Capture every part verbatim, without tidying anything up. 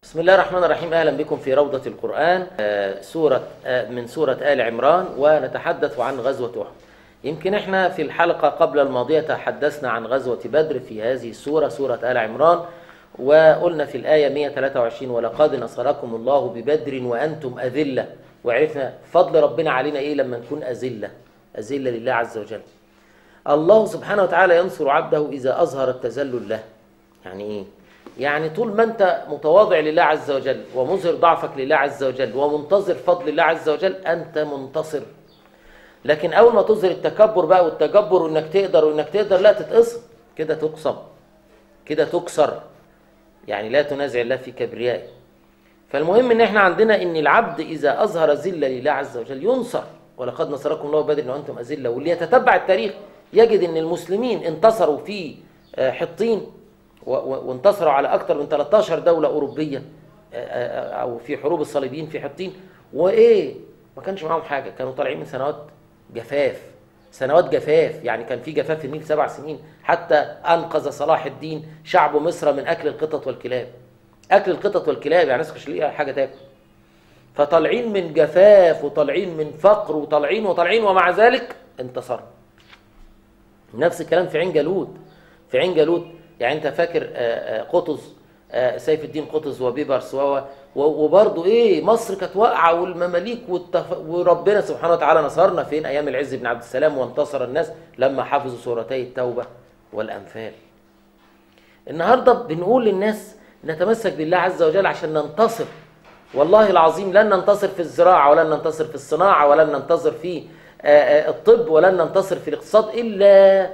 بسم الله الرحمن الرحيم. أهلا بكم في روضة القرآن، سورة من سورة آل عمران، ونتحدث عن غزوة أحد. يمكن احنا في الحلقة قبل الماضية تحدثنا عن غزوة بدر في هذه السورة، سورة آل عمران، وقلنا في الآية مئة وثلاثة وعشرين: ولقد نصركم الله ببدر وأنتم أذلة. وعرفنا فضل ربنا علينا إيه لما نكون أذلة، أذلة لله عز وجل. الله سبحانه وتعالى ينصر عبده إذا أظهر التذلل له. يعني إيه؟ يعني طول ما أنت متواضع لله عز وجل ومظهر ضعفك لله عز وجل ومنتظر فضل الله عز وجل أنت منتصر. لكن أول ما تظهر التكبر بقى والتجبر وإنك تقدر وإنك تقدر، لا تتقصم كده، تقصم كده، تكسر. يعني لا تنازع الله في كبريائه. فالمهم إن إحنا عندنا إن العبد إذا أظهر ذلة لله عز وجل ينصر. ولقد نصركم الله ببدر وأنتم أذلة. واللي يتتبع التاريخ يجد إن المسلمين انتصروا في حطين، وانتصروا على أكثر من ثلاثة عشر دولة أوروبية، أو في حروب الصليبيين في حطين، وإيه ما كانش معاهم حاجة. كانوا طالعين من سنوات جفاف، سنوات جفاف. يعني كان في جفاف في النيل سبع سنين حتى أنقذ صلاح الدين شعب مصر من أكل القطط والكلاب. أكل القطط والكلاب يعني الناس مش لاقيه حاجة تاكل. فطالعين من جفاف وطالعين من فقر وطالعين وطالعين ومع ذلك انتصروا. نفس الكلام في عين جالوت. في عين جالوت يعني انت فاكر قطز، سيف الدين قطز وبيبرس، وبرضه ايه مصر كانت واقعه والمماليك والتف... وربنا سبحانه وتعالى نصرنا فين؟ ايام العز بن عبد السلام، وانتصر الناس لما حفظوا سورتي التوبه والانفال. النهارده بنقول للناس نتمسك بالله عز وجل عشان ننتصر. والله العظيم لن ننتصر في الزراعه، ولن ننتصر في الصناعه، ولن ننتصر في الطب، ولن ننتصر في الاقتصاد الا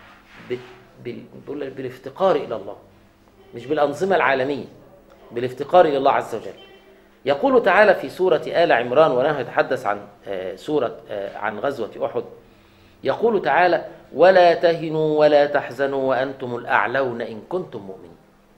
بالافتقار إلى الله، مش بالأنظمة العالمية، بالافتقار إلى الله عز وجل. يقول تعالى في سورة آل عمران، ونحن نتحدث عن سورة عن غزوة أحد، يقول تعالى: ولا تهنوا ولا تحزنوا وأنتم الأعلون إن كنتم مؤمنين.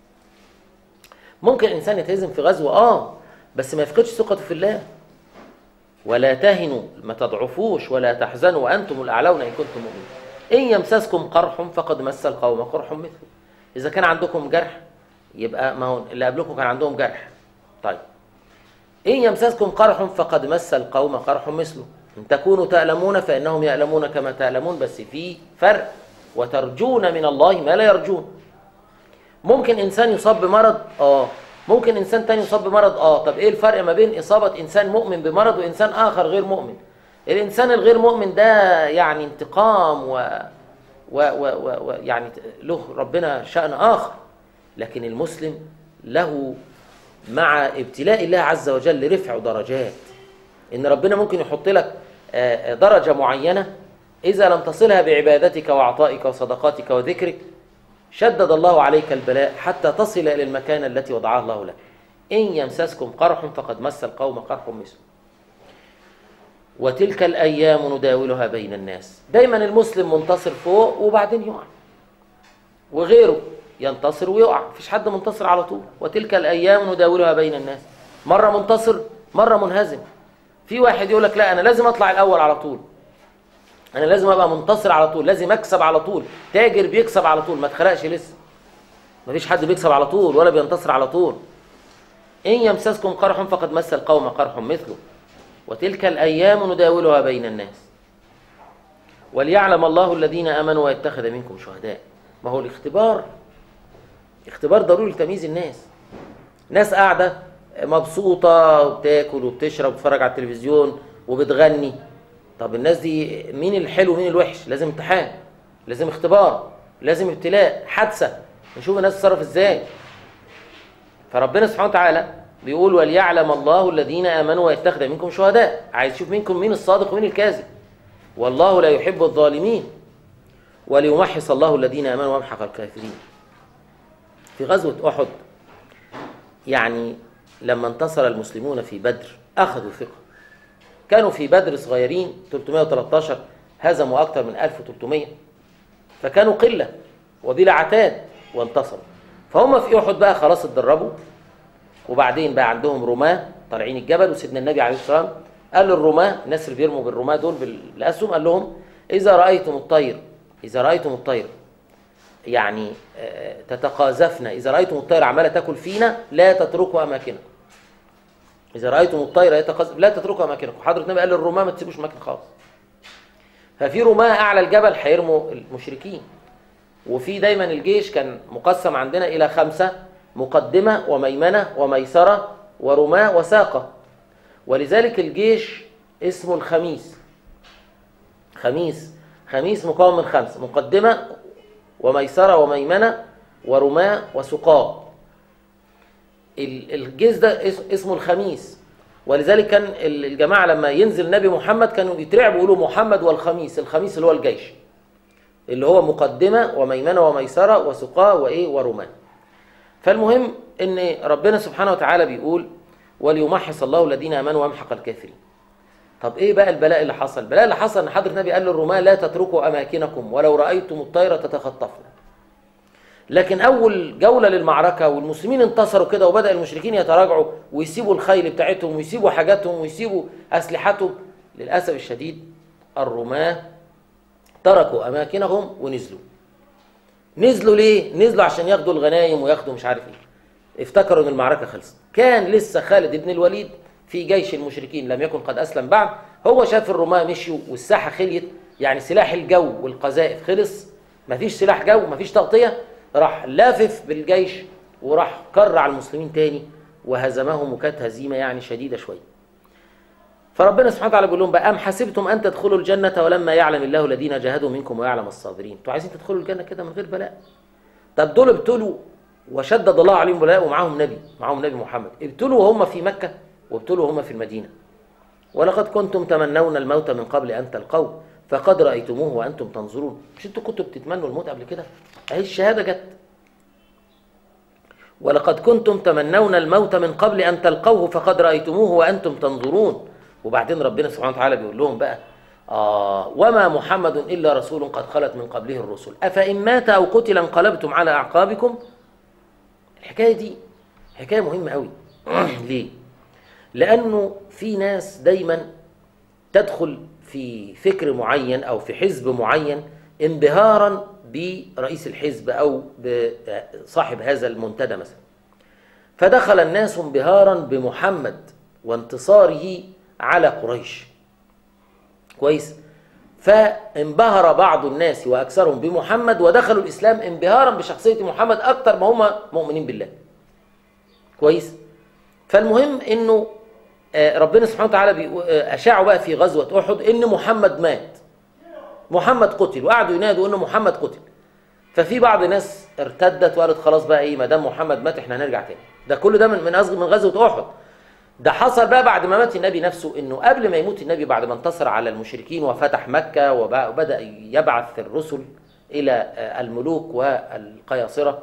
ممكن إنسان يتهزم في غزوة آه بس ما يفقدش ثقته في الله. ولا تهنوا، ما تضعفوش، ولا تحزنوا وأنتم الأعلون إن كنتم مؤمنين. إن يمسسكم قرح فقد مس القوم قرح مثله. إذا كان عندكم جرح يبقى ما هو اللي قبلكم كان عندهم جرح. طيب، إن يمسسكم قرح فقد مس القوم قرح مثله. إن تكونوا تألمون فإنهم يألمون كما تألمون، بس في فرق. وترجون من الله ما لا يرجون. ممكن إنسان يصاب بمرض آه ممكن إنسان تاني يصاب بمرض آه طب إيه الفرق ما بين إصابة إنسان مؤمن بمرض وإنسان آخر غير مؤمن؟ الإنسان الغير مؤمن ده يعني انتقام و... و... و... و... يعني له ربنا شأن آخر. لكن المسلم له مع ابتلاء الله عز وجل رفع درجات. إن ربنا ممكن يحط لك درجة معينة إذا لم تصلها بعبادتك وعطائك وصدقاتك وذكرك شدد الله عليك البلاء حتى تصل إلى المكانة التي وضعها الله لك. إن يمسسكم قرح فقد مس القوم قرح مثله وتلك الأيام نداولها بين الناس. دايما المسلم منتصر فوق وبعدين يقع، وغيره ينتصر ويقع، مفيش حد منتصر على طول. وتلك الأيام نداولها بين الناس، مرة منتصر مرة منهزم. في واحد يقول لك لا أنا لازم أطلع الأول على طول، أنا لازم أبقى منتصر على طول، لازم أكسب على طول. تاجر بيكسب على طول، ما تخرقش لسه. مفيش حد بيكسب على طول ولا بينتصر على طول. إن يمسسكم قرح فقد مس القوم قرح مثله وتلك الأيام نداولها بين الناس وليعلم الله الذين آمنوا ويتخذ منكم شهداء. ما هو الاختبار اختبار ضروري لتمييز الناس. ناس قاعدة مبسوطة وبتاكل وبتشرب وبتتفرج على التلفزيون وبتغني. طب الناس دي مين الحلو ومين الوحش؟ لازم امتحان، لازم اختبار، لازم ابتلاء، حادثة، نشوف الناس تتصرف ازاي. فربنا سبحانه وتعالى بيقول: وليعلم الله الذين آمنوا ويتخذ منكم شهداء. عايز يشوف منكم مين الصادق ومين الكاذب. والله لا يحب الظالمين وليمحص الله الذين آمنوا ويمحق الكافرين. في غزوة أحد يعني لما انتصر المسلمون في بدر أخذوا ثقة. كانوا في بدر صغيرين ثلاثمائة وثلاثة عشر، هزموا أكثر من ألف وثلاثمائة، فكانوا قلة وبلا عتاد وانتصروا. فهم في أحد بقى خلاص اتدربوا، وبعدين بقى عندهم رماة طالعين الجبل. وسيدنا النبي عليه الصلاة والسلام قال للرماة، الناس اللي بيرموا بالرماة دول بالأسهم، قال لهم: إذا رأيتم الطير إذا رأيتم الطير يعني تتقاذفن، إذا رأيتم الطير عمالة تاكل فينا لا تتركوا أماكنكم. إذا رأيتم الطير يتقاذف لا تتركوا أماكنكم. حضرة النبي قال للرماة ما تسيبوش مكان خالص. ففي رماة أعلى الجبل هيرموا المشركين. وفي دايما الجيش كان مقسم عندنا إلى خمسة: مقدمة وميمنة وميسرة ورماة وساقة. ولذلك الجيش اسمه الخميس. خميس خميس مكون من خمسة: مقدمة وميسرة وميمنة ورماة وسقاة. الجيش ده اسمه الخميس. ولذلك كان الجماعة لما ينزل النبي محمد كانوا يترعبوا يقولوا محمد والخميس. الخميس اللي هو الجيش، اللي هو مقدمة وميمنة وميسرة وسقاة وإيه ورماة. فالمهم إن ربنا سبحانه وتعالى بيقول: وليمحص الله الذين آمنوا ويمحق الكافرين. طب إيه بقى البلاء اللي حصل؟ البلاء اللي حصل إن حضرة النبي قال للرماة: لا تتركوا أماكنكم ولو رأيتم الطير تتخطفن. لكن أول جولة للمعركة والمسلمين انتصروا كده وبدأ المشركين يتراجعوا ويسيبوا الخيل بتاعتهم ويسيبوا حاجاتهم ويسيبوا أسلحتهم، للأسف الشديد الرماة تركوا أماكنهم ونزلوا. نزلوا ليه؟ نزلوا عشان ياخدوا الغنايم وياخدوا مش عارف ايه. افتكروا ان المعركة خلصت. كان لسه خالد بن الوليد في جيش المشركين لم يكن قد أسلم بعد. هو شاف الرماة مشيوا والساحة خليت، يعني سلاح الجو والقذائف خلص، مفيش سلاح جو مفيش تغطية، راح لافف بالجيش وراح كر على المسلمين تاني وهزمهم، وكانت هزيمة يعني شديدة شوية. فربنا سبحانه وتعالى بيقول لهم بقى: أم حسبتم أن تدخلوا الجنة ولما يعلم الله الذين جاهدوا منكم ويعلم الصابرين. انتوا عايزين تدخلوا الجنة كده من غير بلاء؟ طب دول ابتلوا وشدد الله عليهم بلاء ومعاهم نبي، معاهم نبي محمد، ابتلوا وهم في مكة وابتلوا وهم في المدينة. ولقد كنتم تمنون الموت من قبل أن تلقوه فقد رأيتموه وأنتم تنظرون. مش انتوا كنتوا بتتمنوا الموت قبل كده؟ اهي الشهادة جت. ولقد كنتم تمنون الموت من قبل أن تلقوه فقد رأيتموه وأنتم تنظرون. وبعدين ربنا سبحانه وتعالى بيقول لهم بقى: آه وما محمد إلا رسول قد خلت من قبله الرسل أفإن مات أو قتل انقلبتم على أعقابكم. الحكاية دي حكاية مهمة قوي. ليه؟ لأنه في ناس دايما تدخل في فكر معين أو في حزب معين انبهارا برئيس الحزب أو بصاحب هذا المنتدى مثلا. فدخل الناس انبهارا بمحمد وانتصاره على قريش. كويس؟ فانبهر بعض الناس وأكثرهم بمحمد ودخلوا الإسلام انبهارا بشخصية محمد أكثر ما هم مؤمنين بالله. كويس؟ فالمهم إنه ربنا سبحانه وتعالى أشاعوا بقى في غزوة أحد إن محمد مات، محمد قتل، وقعدوا ينادوا إن محمد قتل. ففي بعض الناس ارتدت وقالت خلاص بقى إيه، ما دام محمد مات إحنا هنرجع تاني. ده كل ده من من من غزوة أحد. ده حصل بقى بعد ما مات النبي نفسه، إنه قبل ما يموت النبي بعد ما انتصر على المشركين وفتح مكة وبدأ يبعث الرسل إلى الملوك والقياصرة،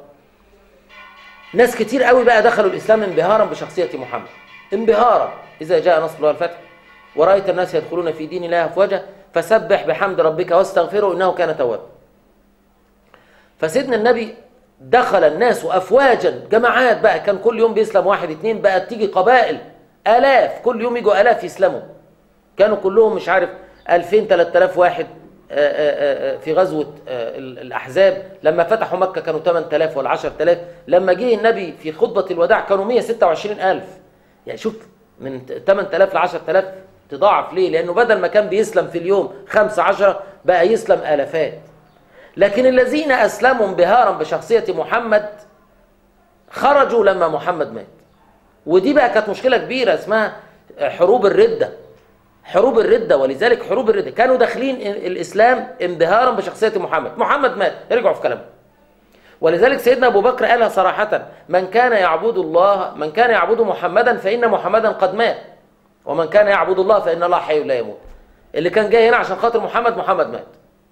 ناس كتير قوي بقى دخلوا الإسلام انبهارا بشخصية محمد. انبهارا: إذا جاء نصر الله والفتح ورأيت الناس يدخلون في دين الله أفواجا فسبح بحمد ربك واستغفره إنه كان توابا. فسيدنا النبي دخل الناس أفواجا، جماعات بقى، كان كل يوم بيسلم واحد اتنين، بقى تيجي قبائل آلاف، كل يوم يجوا آلاف يسلموا. كانوا كلهم مش عارف ألفين تلات آلاف واحد. في غزوة الأحزاب لما فتحوا مكة كانوا تمن تلاف ولا عشر تلاف. لما جه النبي في خطبة الوداع كانوا مية ستة وعشرين ألف. يعني شوف، من تمن تلاف ل عشر تلاف تضاعف. ليه؟ لأنه بدل ما كان بيسلم في اليوم خمسة عشر بقى يسلم آلافات. لكن الذين أسلموا انبهارا بشخصية محمد خرجوا لما محمد مات. ودي بقى كانت مشكلة كبيرة اسمها حروب الردة. حروب الردة، ولذلك حروب الردة كانوا داخلين الإسلام انبهارا بشخصية محمد. محمد مات، رجعوا في كلامهم. ولذلك سيدنا أبو بكر قالها صراحة: من كان يعبد الله من كان يعبد محمدا فإن محمدا قد مات، ومن كان يعبد الله فإن الله حي لا يموت. اللي كان جاي هنا عشان خاطر محمد، محمد مات.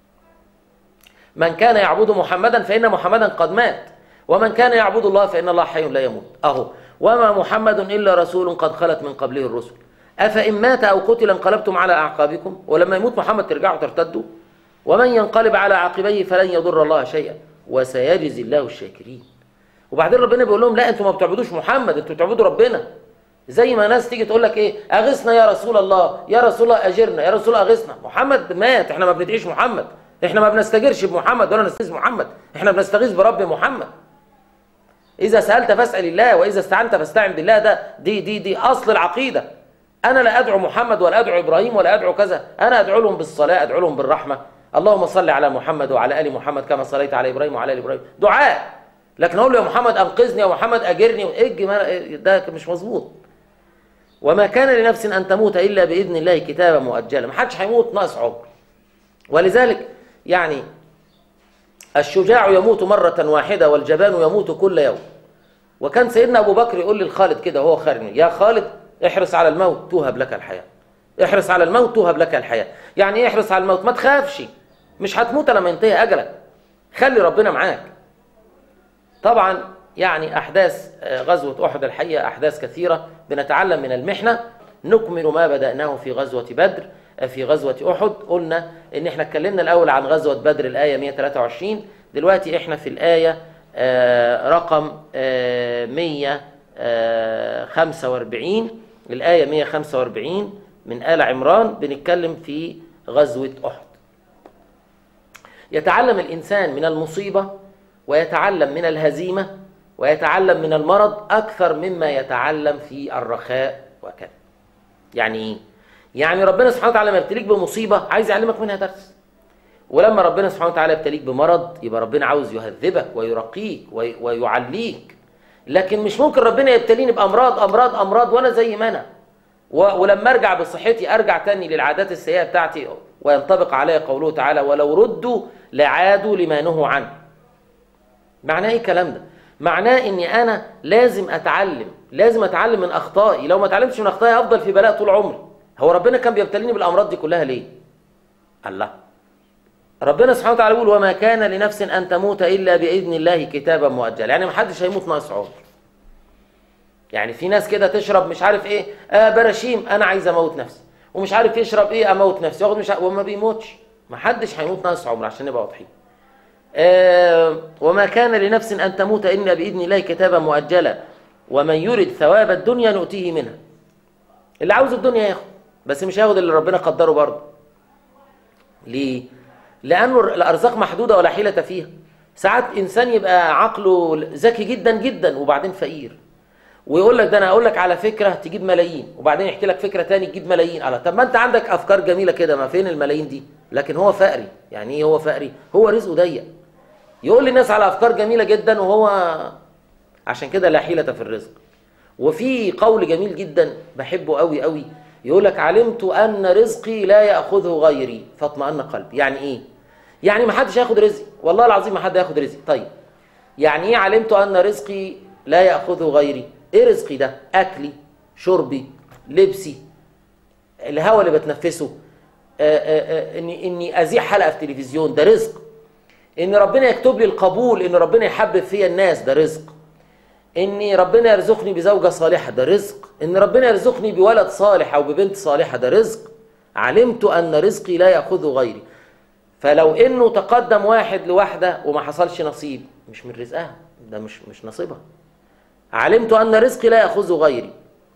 من كان يعبد محمدا فإن محمدا قد مات، ومن كان يعبد الله فإن الله حي لا يموت. أهو: وما محمد إلا رسول قد خلت من قبله الرسل أفإن مات أو قتل انقلبتم على أعقابكم. ولما يموت محمد ترجعوا ترتدوا. ومن ينقلب على عقبيه فلن يضر الله شيئا وسيجزي الله الشاكرين. وبعدين ربنا بيقول لهم: لا، انتوا ما بتعبدوش محمد، انتوا بتعبدوا ربنا. زي ما ناس تيجي تقول لك ايه، اغثنا يا رسول الله، يا رسول الله اجرنا، يا رسول الله اغثنا. محمد مات، احنا ما بندعيش محمد، احنا ما بنستجيرش بمحمد ولا نستغيث بمحمد، احنا بنستغيث برب محمد. اذا سألت فاسأل الله واذا استعنت فاستعن بالله. ده دي دي دي اصل العقيدة. انا لا ادعو محمد ولا ادعو ابراهيم ولا ادعو كذا، انا ادعو لهم بالصلاة، ادعو لهم بالرحمة. اللهم صل على محمد وعلى ال محمد كما صليت على ابراهيم وعلى ال ابراهيم، دعاء. لكن اقول له يا محمد انقذني يا محمد اجرني، ايه ده مش مظبوط. وما كان لنفس ان تموت الا باذن الله كتابا مؤجلا. ما حدش هيموت ناقص عمر. ولذلك يعني الشجاع يموت مرة واحدة والجبان يموت كل يوم. وكان سيدنا ابو بكر يقول للخالد كده وهو خارج: يا خالد احرص على الموت توهب لك الحياة. احرص على الموت توهب لك الحياة. يعني ايه احرص على الموت؟ ما تخافش، مش هتموت لما ينتهي اجلك، خلي ربنا معاك. طبعا يعني احداث غزوة احد الحقيقة احداث كثيرة بنتعلم من المحنة. نكمل ما بدأناه في غزوة بدر. في غزوة احد قلنا ان احنا اتكلمنا الاول عن غزوة بدر الاية مئة وثلاثة وعشرين، دلوقتي احنا في الاية رقم مئة وخمسة وأربعين، الاية مئة وخمسة وأربعين من آل عمران، بنتكلم في غزوة احد. يتعلم الانسان من المصيبة ويتعلم من الهزيمة ويتعلم من المرض أكثر مما يتعلم في الرخاء وكذا. يعني إيه؟ يعني ربنا سبحانه وتعالى لما يبتليك بمصيبة عايز يعلمك منها درس، ولما ربنا سبحانه وتعالى يبتليك بمرض يبقى ربنا عاوز يهذبك ويرقيك ويعليك. لكن مش ممكن ربنا يبتليني بأمراض أمراض أمراض وأنا زي ما أنا، ولما أرجع بصحتي أرجع تاني للعادات السيئة بتاعتي، وينطبق علي قوله تعالى: ولو ردوا لعادوا لما نهوا عنه. معناه ايه الكلام ده؟ معناه اني انا لازم اتعلم، لازم اتعلم من اخطائي. لو ما اتعلمتش من اخطائي افضل في بلاء طول عمري. هو ربنا كان بيبتليني بالامراض دي كلها ليه؟ الله. ربنا سبحانه وتعالى يقول: وما كان لنفس ان تموت الا باذن الله كتابا مؤجلا. يعني ما حدش هيموت ناقص عمر. يعني في ناس كده تشرب مش عارف ايه آه براشيم، انا عايز اموت نفسي، ومش عارف يشرب ايه اموت نفسي، ياخد مش وما بيموتش. ما حدش هيموت ناقص عمر عشان نبقى واضحين. آه وما كان لنفس أن تموت إلا بإذن الله كتابا مؤجلا ومن يرد ثواب الدنيا نؤتيه منها. اللي عاوز الدنيا ياخد، بس مش هياخد اللي ربنا قدره برضه. ليه؟ لأنه الأرزاق محدودة ولا حيلة فيها. ساعات إنسان يبقى عقله ذكي جدا جدا وبعدين فقير، ويقول لك ده أنا أقول لك على فكرة تجيب ملايين، وبعدين يحكي لك فكرة تاني تجيب ملايين. على طب ما أنت عندك أفكار جميلة كده، ما فين الملايين دي؟ لكن هو فقري. يعني إيه هو فقري؟ هو رزقه ضيق. يقول للناس على أفكار جميلة جدا وهو عشان كده لا حيلة في الرزق. وفي قول جميل جدا بحبه قوي قوي، يقول لك: علمت أن رزقي لا يأخذه غيري فاطمأن قلبي. يعني إيه؟ يعني ما حدش هياخد رزقي، والله العظيم ما حد هياخد رزقي. طيب يعني إيه علمت أن رزقي لا يأخذه غيري؟ إيه رزقي ده؟ أكلي، شربي، لبسي، الهواء اللي بتنفسه، آآ آآ إني إني أذيع حلقة في تلفزيون، ده رزق. إن ربنا يكتب لي القبول، إن ربنا يحبب فيا الناس، ده رزق. إن ربنا يرزقني بزوجة صالحة، ده رزق. إن ربنا يرزقني بولد صالح أو ببنت صالحة، ده رزق. علمت أن رزقي لا يأخذه غيري. فلو إنه تقدم واحد لواحدة وما حصلش نصيب، مش من رزقها، ده مش مش نصيبها. علمت أن رزقي لا يأخذه غيري.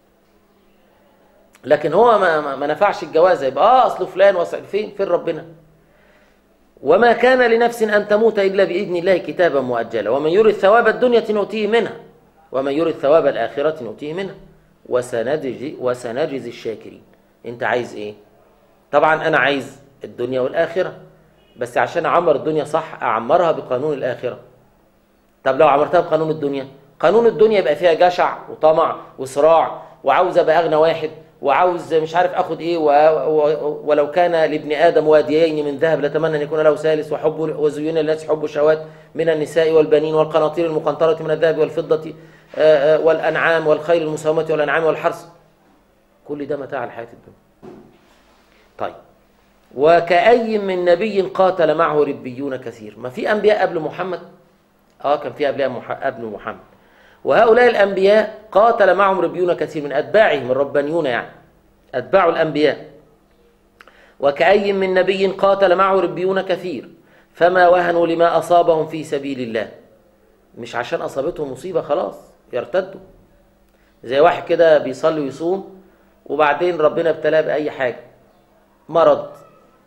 لكن هو ما, ما نفعش الجواز، يبقى آه أصل فلان وصل فين؟ فين ربنا؟ وما كان لنفس أن تموت إلا بإذن الله كتابا مؤجلا ومن يرد ثواب الدنيا نؤتيه منها ومن يرد ثواب الآخرة نؤتيه منها وسنجزي وسنجزي الشاكرين. أنت عايز إيه؟ طبعا أنا عايز الدنيا والآخرة، بس عشان أعمر الدنيا صح أعمرها بقانون الآخرة. طب لو عمرتها بقانون الدنيا، قانون الدنيا يبقى فيها جشع وطمع وصراع، وعاوز أبقى أغنى واحد، وعاوز مش عارف اخد ايه، و... و... ولو كان لابن ادم واديين من ذهب لتمنى ان يكون له ثالث، وحب وزين للناس حب الشهوات من النساء والبنين والقناطير المقنطرة من الذهب والفضة والانعام والخيل المسومة والانعام والحرث. كل ده متاع الحياة الدنيا. طيب وكأي من نبي قاتل معه ربيون كثير. ما في انبياء قبل محمد؟ اه كان في انبياء مح... قبل محمد، وهؤلاء الأنبياء قاتل معهم ربيون كثير من أتباعهم الربانيون، يعني أتباع الأنبياء. وكأي من نبي قاتل معه ربيون كثير فما وهنوا لما أصابهم في سبيل الله. مش عشان أصابتهم مصيبة خلاص يرتدوا. زي واحد كده بيصلي ويصوم وبعدين ربنا ابتلاه بأي حاجة، مرض،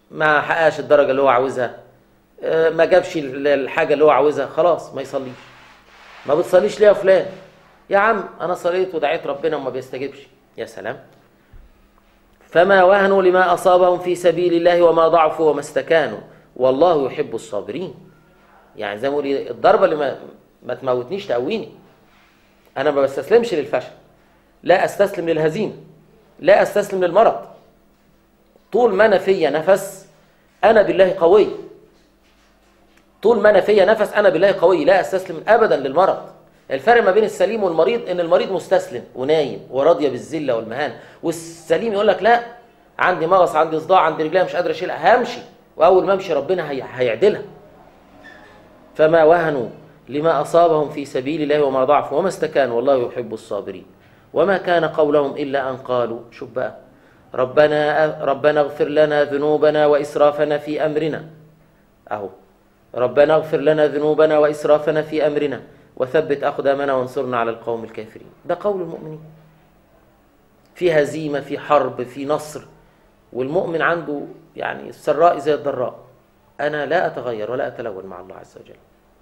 ما حققش الدرجة اللي هو عاوزها، ما جابش الحاجة اللي هو عاوزها، خلاص ما يصليش. ما بتصليش ليه يا فلان؟ يا عم أنا صليت ودعيت ربنا وما بيستجيبش. يا سلام. فما وهنوا لما أصابهم في سبيل الله وما ضعفوا وما استكانوا والله يحب الصابرين. يعني زي ما بقول الضربة اللي ما, ما تموتنيش تقويني. أنا ما بستسلمش للفشل، لا أستسلم للهزيمة، لا أستسلم للمرض. طول ما أنا فيا نفس أنا بالله قوي. طول ما أنا فيا نفس أنا بالله قوي، لا أستسلم أبدا للمرض. الفرق ما بين السليم والمريض إن المريض مستسلم ونايم وراضية بالذلة والمهان، والسليم يقول لك لا، عندي مغص، عندي صداع، عندي رجليها مش قادر أشيلها، همشي، وأول ما أمشي ربنا هي... هيعدلها. فما وهنوا لما أصابهم في سبيل الله وما ضعفوا وما استكانوا والله يحب الصابرين. وما كان قولهم إلا أن قالوا، شوف بقى، ربنا ربنا اغفر لنا ذنوبنا وإسرافنا في أمرنا. أهو ربنا اغفر لنا ذنوبنا وإسرافنا في أمرنا وثبت أقدامنا وانصرنا على القوم الكافرين. ده قول المؤمنين في هزيمة، في حرب، في نصر. والمؤمن عنده يعني السراء زي الضراء، أنا لا أتغير ولا أتلون مع الله عز وجل.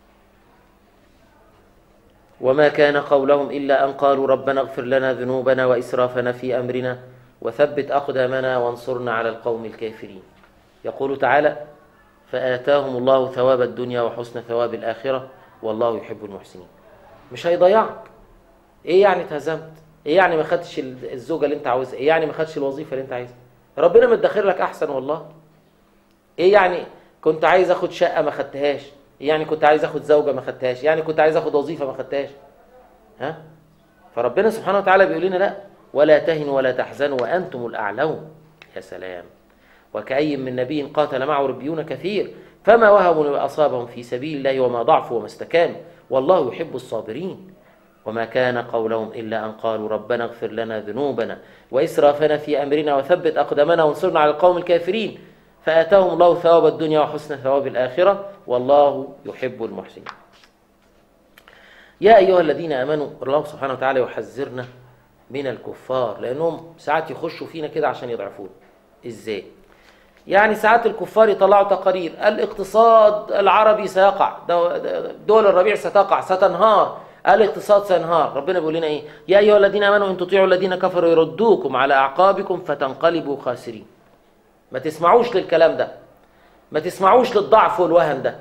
وما كان قولهم إلا أن قالوا ربنا اغفر لنا ذنوبنا وإسرافنا في أمرنا وثبت أقدامنا وانصرنا على القوم الكافرين. يقول تعالى فآتاهم الله ثواب الدنيا وحسن ثواب الآخرة والله يحب المحسنين. مش هيضيعك. إيه يعني اتهزمت؟ إيه يعني ما خدتش الزوجة اللي أنت عاوزها؟ إيه يعني ما خدتش الوظيفة اللي أنت عايزها؟ ربنا مدخر لك أحسن والله. إيه يعني كنت عايز أخد شقة ما خدتهاش؟ يعني كنت عايز أخد زوجة ما خدتهاش؟ يعني كنت عايز أخد وظيفة ما خدتهاش؟ ها؟ فربنا سبحانه وتعالى بيقول لنا لا، ولا تهنوا ولا تحزنوا وأنتم الأعلون. يا سلام. وكأي من نبي قاتل معه ربيون كثير فما وهبوا لما أصابهم في سبيل الله وما ضعفوا وما استكانوا والله يحب الصابرين. وما كان قولهم إلا أن قالوا ربنا اغفر لنا ذنوبنا وإسرافنا في أمرنا وثبت أقدامنا وانصرنا على القوم الكافرين فآتاهم الله ثواب الدنيا وحسن ثواب الآخرة والله يحب المحسنين. يا أيها الذين آمنوا، الله سبحانه وتعالى يحذرنا من الكفار لأنهم ساعات يخشوا فينا كده عشان يضعفونا. إزاي؟ يعني ساعات الكفار يطلعوا تقارير الاقتصاد العربي سيقع، دول الربيع ستقع، ستنهار، الاقتصاد سينهار. ربنا بيقول لنا ايه؟ يا ايها الذين امنوا ان تطيعوا الذين كفروا يردوكم على اعقابكم فتنقلبوا خاسرين. ما تسمعوش للكلام ده، ما تسمعوش للضعف والوهن ده،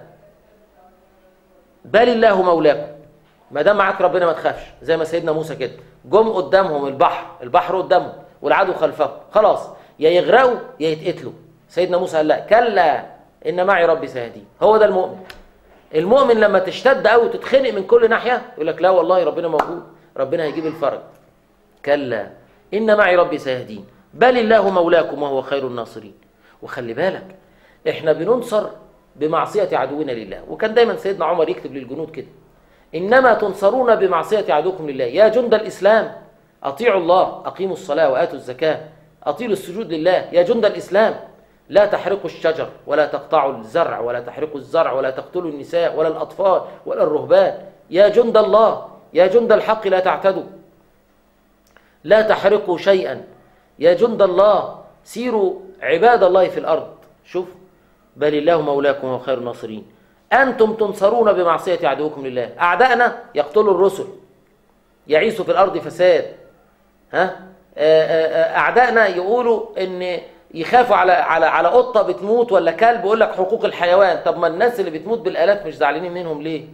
بل الله مولاكم. ما دام معاك ربنا ما تخافش. زي ما سيدنا موسى كده، جم قدامهم البحر، البحر قدامهم والعدو خلفهم، خلاص يا يغرقوا يا يتقتلوا. سيدنا موسى قال لا، كلا ان معي ربي سيهدين. هو ده المؤمن. المؤمن لما تشتد قوي وتتخنق من كل ناحيه يقول لك لا والله ربنا موجود، ربنا هيجيب الفرج. كلا ان معي ربي سيهدين بل الله مولاكم وهو خير الناصرين. وخلي بالك احنا بننصر بمعصيه عدونا لله. وكان دايما سيدنا عمر يكتب للجنود كده، انما تنصرون بمعصيه عدوكم لله يا جند الاسلام اطيعوا الله، اقيموا الصلاه واتوا الزكاه، اطيلوا السجود لله. يا جند الاسلام لا تحرقوا الشجر ولا تقطعوا الزرع ولا تحرقوا الزرع ولا تقتلوا النساء ولا الأطفال ولا الرهبان. يا جند الله، يا جند الحق لا تعتدوا، لا تحرقوا شيئا. يا جند الله سيروا عباد الله في الأرض. شوف، بل الله مولاكم وهو خير الناصرين. أنتم تنصرون بمعصية عدوكم لله. أعدائنا يقتلوا الرسل، يعيشوا في الأرض فساد. ها؟ أعدائنا يقولوا إن يخافوا على على على قطه بتموت ولا كلب، يقول لك حقوق الحيوان. طب ما الناس اللي بتموت بالالاف مش زعلانين منهم ليه؟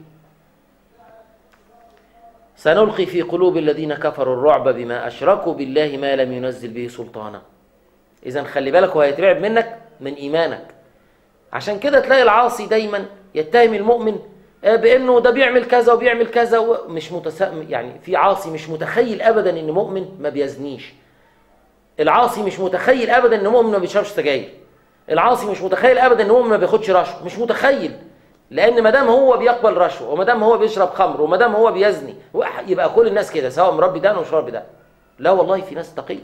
سنلقي في قلوب الذين كفروا الرعب بما اشركوا بالله ما لم ينزل به سلطانا. اذا خلي بالك، هو هيترعب منك من ايمانك. عشان كده تلاقي العاصي دايما يتهم المؤمن بانه ده بيعمل كذا وبيعمل كذا ومش متس... يعني في عاصي مش متخيل ابدا ان مؤمن ما بيزنيش. العاصي مش متخيل ابدا ان مؤمن ما بيشربش سجاير. العاصي مش متخيل ابدا ان مؤمن ما بياخدش رشوه، مش متخيل. لان ما دام هو بيقبل رشوه وما دام هو بيشرب خمر وما دام هو بيزني يبقى كل الناس كده، سواء مربي ده او مش مربي ده. لا والله في ناس تقيه.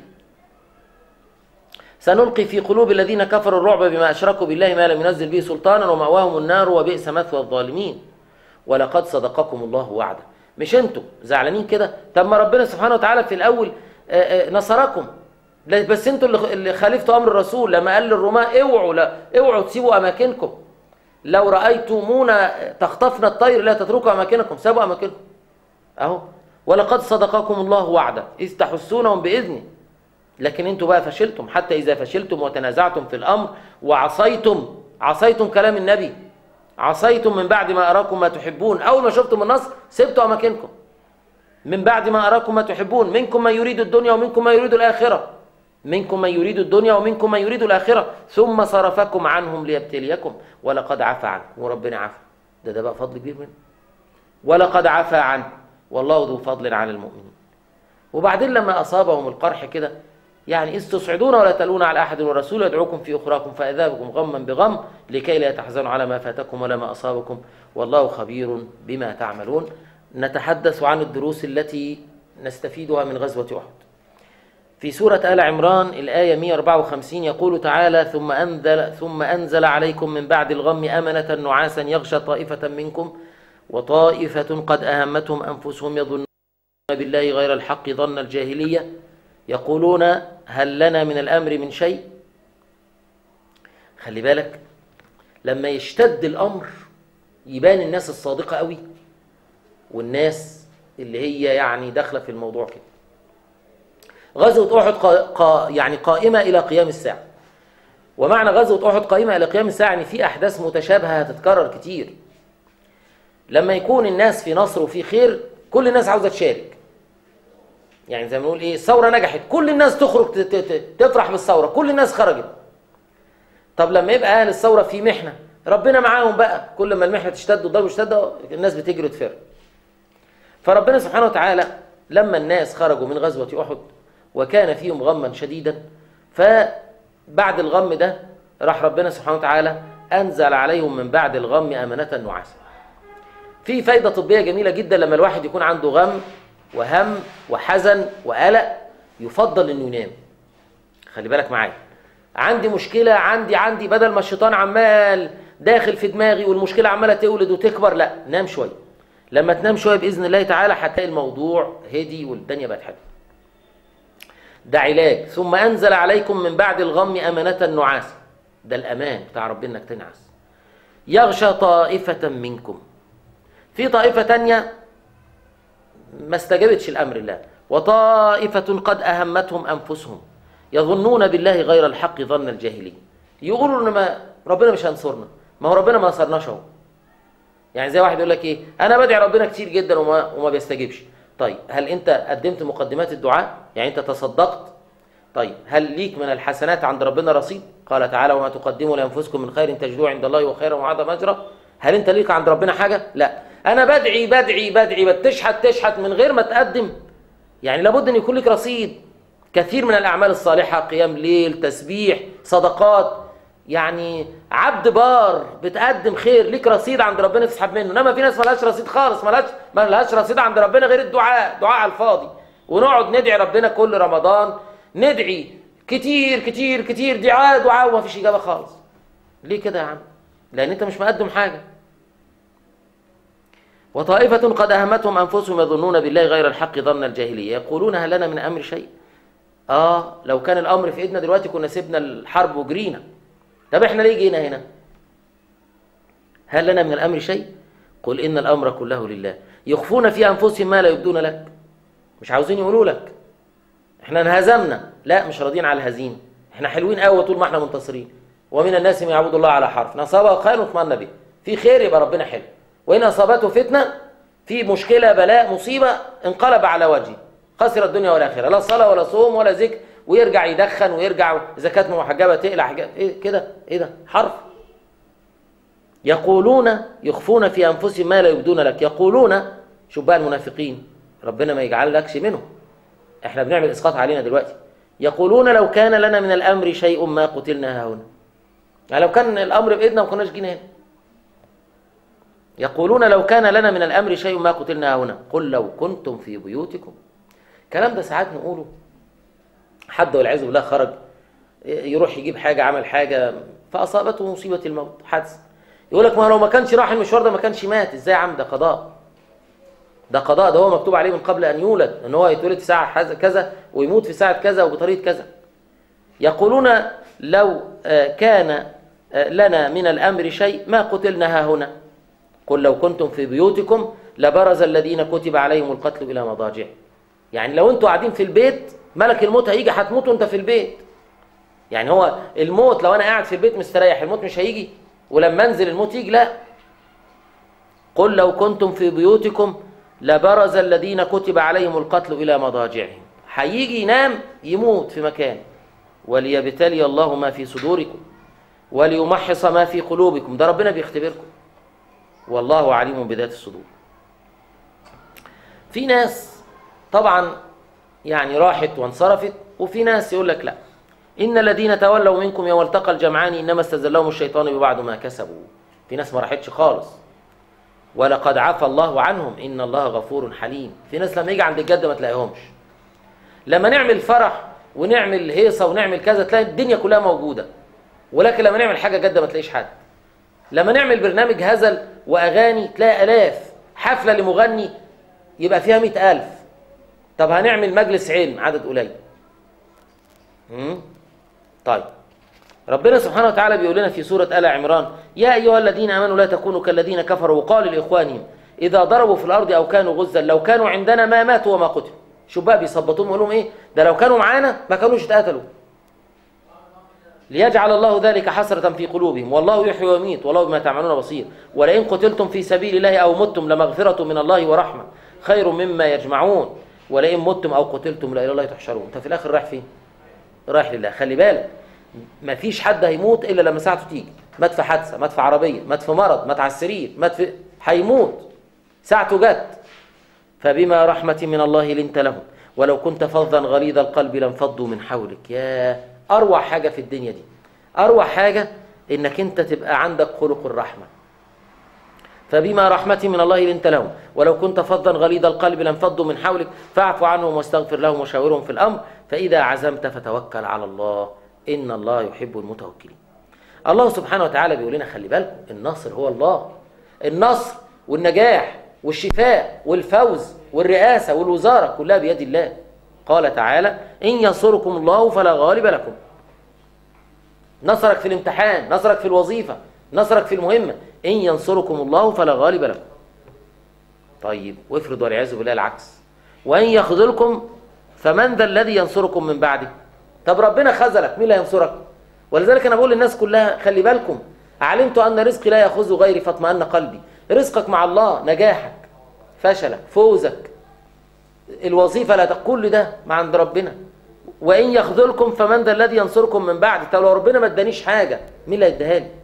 سنلقي في قلوب الذين كفروا الرعب بما اشركوا بالله ما لم ينزل به سلطانا ومأواهم النار وبئس مثوى الظالمين. ولقد صدقكم الله وعده. مش انتوا زعلانين كده؟ طب ما ربنا سبحانه وتعالى في الاول نصركم بس انتوا اللي اللي خالفتوا امر الرسول لما قال للرماة اوعوا، لا اوعوا تسيبوا اماكنكم، لو رايتمونا تخطفنا الطير لا تتركوا اماكنكم، سابوا اماكنكم اهو. ولقد صدقكم الله وعده اذ تحسونهم باذنه، لكن انتوا بقى فشلتم، حتى اذا فشلتم وتنازعتم في الامر وعصيتم، عصيتم كلام النبي، عصيتم من بعد ما اراكم ما تحبون، اول ما شفتم النصر سبتوا اماكنكم. من بعد ما اراكم ما تحبون، منكم من يريد الدنيا ومنكم من يريد الاخره، منكم من يريد الدنيا ومنكم من يريد الاخره، ثم صرفكم عنهم ليبتليكم ولقد عفا عنكم. وربنا عفا، ده ده بقى فضل كبير منه. ولقد عفا عنكم والله ذو فضل على المؤمنين. وبعدين لما اصابهم القرح كده، يعني إذ تصعدون ولا تلون على أحد والرسول يدعوكم في أخراكم فأذابكم غما بغم لكي لا تحزنوا على ما فاتكم ولا ما أصابكم والله خبير بما تعملون. نتحدث عن الدروس التي نستفيدها من غزوة أحد. في سورة آل عمران الآية مئة وأربعة وخمسين يقول تعالى: ثم أنزل, ثم أنزل عليكم من بعد الغم أمنة نعاسا يغشى طائفة منكم وطائفة قد أهمتهم أنفسهم يظنون بالله غير الحق ظن الجاهلية يقولون هل لنا من الأمر من شيء. خلي بالك لما يشتد الأمر يبان الناس الصادقة قوي والناس اللي هي يعني داخلة في الموضوع كده. غزوة أحد قا... قا... يعني قائمة إلى قيام الساعة. ومعنى غزوة أحد قائمة إلى قيام الساعة يعني في أحداث متشابهة هتتكرر كتير. لما يكون الناس في نصر وفي خير كل الناس عاوزة تشارك، يعني زي ما نقول ايه، الثوره نجحت كل الناس تخرج تفرح بالثوره، كل الناس خرجت. طب لما يبقى اهل الثوره في محنه ربنا معاهم بقى، كل ما المحنه تشتد والضرب يشتد الناس بتجري وتفر. فربنا سبحانه وتعالى لما الناس خرجوا من غزوه احد وكان فيهم غما شديدا، فبعد الغم ده راح ربنا سبحانه وتعالى انزل عليهم من بعد الغم امنه نعاسا. في فايده طبيه جميله جدا لما الواحد يكون عنده غم وهم وحزن وقلق يفضل انه ينام. خلي بالك معايا، عندي مشكله عندي عندي بدل ما الشيطان عمال داخل في دماغي والمشكله عماله تولد وتكبر، لا نام شويه. لما تنام شويه باذن الله تعالى هتلاقي الموضوع هدي والدنيا بقت حلوه. ده علاج. ثم انزل عليكم من بعد الغم امنه نعاسا، ده الامان بتاع ربنا انك تنعس. يغشى طائفه منكم، في طائفه تانيه ما استجابتش الامر الله. وطائفه قد اهمتهم انفسهم يظنون بالله غير الحق ظن الجاهليه، يقولوا ان ما ربنا مش هينصرنا، ما هو ربنا ما نصرناش اهو. يعني زي واحد يقول لك ايه، انا بدعي ربنا كتير جدا وما وما بيستجيبش. طيب هل انت قدمت مقدمات الدعاء؟ يعني انت تصدقت؟ طيب هل ليك من الحسنات عند ربنا رصيد؟ قال تعالى: وما تقدموا لانفسكم من خير تجدوه عند الله وخيرا وعظم اجرا. هل انت ليك عند ربنا حاجه؟ لا. انا بدعي بدعي بدعي بتشحت تشحت من غير ما تقدم. يعني لابد ان يكون لك رصيد كثير من الاعمال الصالحه، قيام ليل، تسبيح، صدقات، يعني عبد بار بتقدم خير، ليك رصيد عند ربنا تسحب منه. انما في ناس ما لهاش رصيد خالص، ما لهاش ما لهاش رصيد عند ربنا غير الدعاء، دعاء على الفاضي. ونقعد ندعي ربنا كل رمضان، ندعي كتير كتير كتير دعاء دعاء وما فيش اجابه خالص. ليه كده يا عم؟ لان انت مش مقدم حاجه. وطائفة قد أهمتهم أنفسهم يظنون بالله غير الحق ظن الجاهلية يقولون هل لنا من أمر شيء. آه لو كان الأمر في إيدنا دلوقتي كنا سيبنا الحرب وجرينا. طب إحنا ليه جينا هنا؟ هل لنا من الأمر شيء؟ قل إن الأمر كله لله يخفون في أنفسهم ما لا يبدون لك. مش عاوزين يقولوا لك إحنا انهزمنا، لا مش راضيين على الهزيمة، إحنا حلوين قوي طول ما إحنا منتصرين. ومن الناس من يعبد الله على حرف، نصابه خير واطمأن به. في خير يبقى ربنا حلو، وإن أصابته فتنة، في مشكلة بلاء مصيبة، انقلب على وجهه خسر الدنيا والآخرة، لا صلاة ولا صوم ولا ذكر، ويرجع يدخن ويرجع إذا كانت محجبة تقلع حجاب. إيه كده؟ إيه ده؟ حرف. يقولون يخفون في أنفسهم ما لا يبدون لك. يقولون، شوف بقى المنافقين ربنا ما يجعل لكش منهم، إحنا بنعمل إسقاط علينا دلوقتي. يقولون لو كان لنا من الأمر شيء ما قتلنا هنا. يعني لو كان الأمر بإيدنا ما كناش جينا هنا. يقولون لو كان لنا من الأمر شيء ما قتلنا هنا قل لو كنتم في بيوتكم. الكلام ده ساعات نقوله، حد والعياذ بالله خرج يروح يجيب حاجة، عمل حاجة فأصابته مصيبة الموت، حادث، يقول لك ما لو ما كانش راح المشوار ده ما كانش مات. ازاي يا عم؟ ده قضاء، ده قضاء، ده هو مكتوب عليه من قبل أن يولد ان هو يتولد في ساعة كذا ويموت في ساعة كذا وبطريقة كذا. يقولون لو كان لنا من الأمر شيء ما قتلنا هنا. قل لو كنتم في بيوتكم لبرز الذين كتب عليهم القتل إلى مضاجع. يعني لو انتوا قاعدين في البيت ملك الموت هيجي هتموت وانت في البيت. يعني هو الموت لو انا قاعد في البيت مستريح الموت مش هيجي، ولما انزل الموت يجي؟ لا. قل لو كنتم في بيوتكم لبرز الذين كتب عليهم القتل إلى مضاجعهم. هيجي ينام يموت في مكان. وليبتلي الله ما في صدوركم وليمحص ما في قلوبكم. ده ربنا بيختبركم والله عليم بذات الصدور. في ناس طبعا يعني راحت وانصرفت، وفي ناس يقول لك لا، إن الذين تولوا منكم يوم التقى الجمعان إنما استزلهم الشيطان ببعض ما كسبوا. في ناس ما راحتش خالص. ولقد عفى الله عنهم إن الله غفور حليم. في ناس لما يجي عند الجد ما تلاقيهمش. لما نعمل فرح ونعمل هيصة ونعمل كذا تلاقي الدنيا كلها موجودة، ولكن لما نعمل حاجة جد ما تلاقيش حد. لما نعمل برنامج هزل وأغاني تلاقي آلاف. حفلة لمغني يبقى فيها مئة ألف. طب هنعمل مجلس علم عدد قليل. امم طيب ربنا سبحانه وتعالى بيقول لنا في سورة آل عمران: يا أيها الذين آمنوا لا تكونوا كالذين كفروا وقالوا لإخوانهم إذا ضربوا في الأرض أو كانوا غزا لو كانوا عندنا ما ماتوا وما قتلوا. شوف بقى بيصبطوهم يقول لهم إيه؟ ده لو كانوا معانا ما كانوش اتقتلوا. ليجعل الله ذلك حسرة في قلوبهم والله يحيي ويميت والله بما تعملون بصير ولئن قتلتم في سبيل الله أو متم لمغفرة من الله ورحمة خير مما يجمعون ولئن متم أو قتلتم لا إلى الله تحشرون. أنت في الآخر رايح فين؟ رايح لله. خلي بالك ما فيش حد هيموت إلا لما ساعته تيجي. مات في حادثة، مات في عربية، مات في مرض، مات على السرير، مات في هيموت ساعته جت. فبما رحمة من الله لنت لهم ولو كنت فظا غليظ القلب لانفضوا من حولك. يا أروع حاجة في الدنيا دي، أروع حاجة إنك أنت تبقى عندك خلق الرحمة. فبما رحمة من الله لنت لهم ولو كنت فظا غليظ القلب لانفضوا من حولك فاعف عنهم واستغفر لهم وشاورهم في الأمر فإذا عزمت فتوكل على الله إن الله يحب المتوكلين. الله سبحانه وتعالى بيقول لنا خلي بالكم الناصر هو الله. النصر والنجاح والشفاء والفوز والرئاسة والوزارة كلها بيد الله. قال تعالى: إن ينصركم الله فلا غالب لكم. نصرك في الامتحان، نصرك في الوظيفة، نصرك في المهمة، إن ينصركم الله فلا غالب لكم. طيب وافرض والعياذ بالله العكس: وإن يخذلكم فمن ذا الذي ينصركم من بعده. طب ربنا خذلك مين اللي هينصرك؟ ولذلك أنا بقول للناس كلها خلي بالكم: علمت أن رزقي لا يأخذ غيري فاطمأن قلبي. رزقك مع الله، نجاحك، فشلك، فوزك، الوظيفة، لا كل ده مع عند ربنا. وإن يخذلكم فمن ذا الذي ينصركم من بعد. طب لو ربنا ما ادانيش حاجة مين اللي هيديها لي؟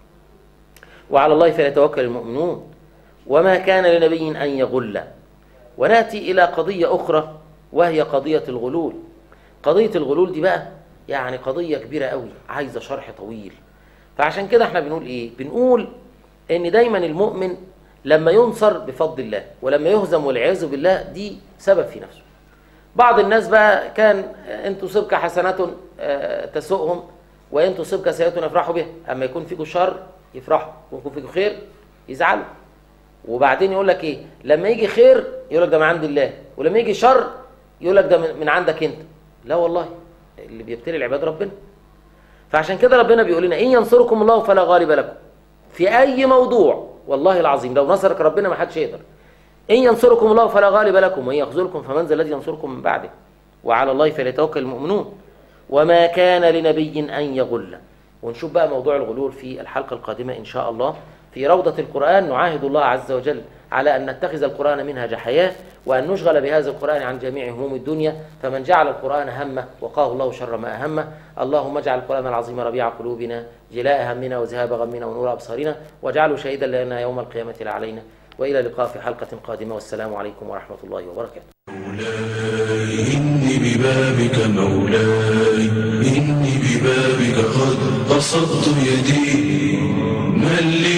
وعلى الله فليتوكل المؤمنون وما كان لنبي أن يغل. ونأتي إلى قضية أخرى وهي قضية الغلول. قضية الغلول دي بقى يعني قضية كبيرة قوي عايزة شرح طويل. فعشان كده احنا بنقول ايه؟ بنقول ان دايما المؤمن لما ينصر بفضل الله ولما يهزم والعياذ بالله دي سبب في نفسه. بعض الناس بقى كان ان تصبك حسنة تسؤهم وان تصبك سيئة يفرحوا بها. اما يكون فيكم شر يفرحوا ويكون فيكم خير يزعلوا. وبعدين يقول لك ايه؟ لما يجي خير يقول لك ده من عند الله، ولما يجي شر يقول لك ده من عندك انت. لا والله اللي بيبتلي العباد ربنا. فعشان كده ربنا بيقول لنا: إن ينصركم الله فلا غالب لكم. في أي موضوع والله العظيم لو نصرك ربنا ما حدش يقدر. إن ينصركم الله فلا غالب لكم وإن يخذلكم فمن ذا الذي ينصركم من بعده وعلى الله فليتوكل المؤمنون وما كان لنبي أن يغل. ونشوف بقى موضوع الغلول في الحلقة القادمة إن شاء الله في روضة القرآن. نعاهد الله عز وجل على أن نتخذ القرآن منهج حياة وأن نشغل بهذا القرآن عن جميع هموم الدنيا. فمن جعل القرآن همه وقاه الله شر ما أهمه. اللهم اجعل القرآن العظيم ربيع قلوبنا جلاء همنا وذهاب غمنا ونور أبصارنا واجعله شهيدا لنا يوم القيامة لا علينا. وإلى اللقاء في حلقة قادمة والسلام عليكم ورحمة الله وبركاته. مولاي إني ببابك مولاي إني ببابك قد بسطت يدي من لي